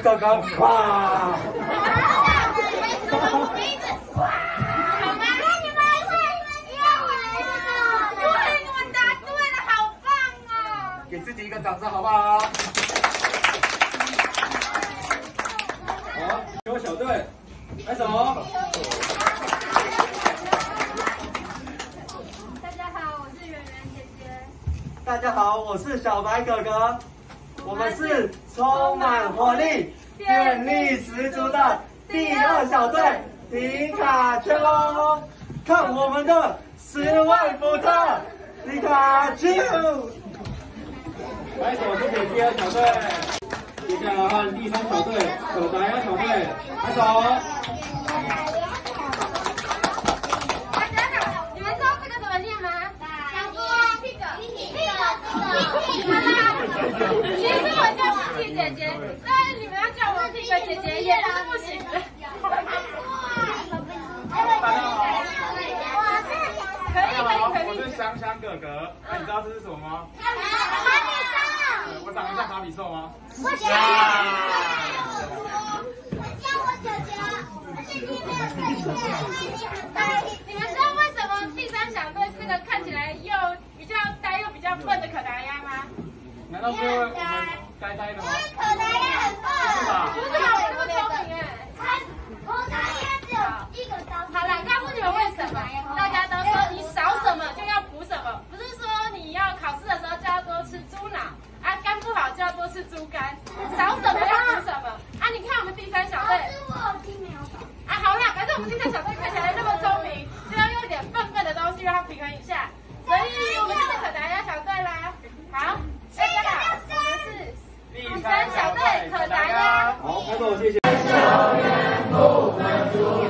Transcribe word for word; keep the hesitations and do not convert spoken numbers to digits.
哥哥，哇！给自己一个掌声，好不好？好，有小队，拍手。 大家好，我是圆圆姐姐。 大家好，我是小白哥哥。我们是充满活力、电力十足的第二小队皮卡丘。看我们的十万伏特皮卡丘！拍手，谢谢第二小队。接下来换第三小队可达鸭小队，拍手。 大家好，你们知道这个怎么念吗？小猪啊 ，pig pig pig。其实我叫 pig 姐姐，但是你们要叫我 pig 姐姐也是不行的。 大家好， 可以可以可以。 我是香香哥哥，那你知道这是什么吗？我长得像卡比兽吗？ 我像。我叫我姐姐。你们知道为什么第三小队是那个看起来又比较呆又比较笨的可达鸭吗？ 难道是因为我们呆呆的吗？ 可达鸭很笨。 是吧？ 不是啊，我那么聪明哎。可达鸭只有一个招。好了，告诉你们为什么？大家都说你少什么就要补什么，不是说你要考试的时候就要多吃猪脑。啊，肝不好就要多吃猪肝，少什么要补什么。啊，你看我们第三小队，我听没有懂。啊，好啦，反正我们第三小队看起来那么聪明，就要用一点笨笨的东西让它平衡一下。所以我们就是可达鸭小队啦。好，大家好，我们是第三小队可达鸭。 好，拍手，谢谢。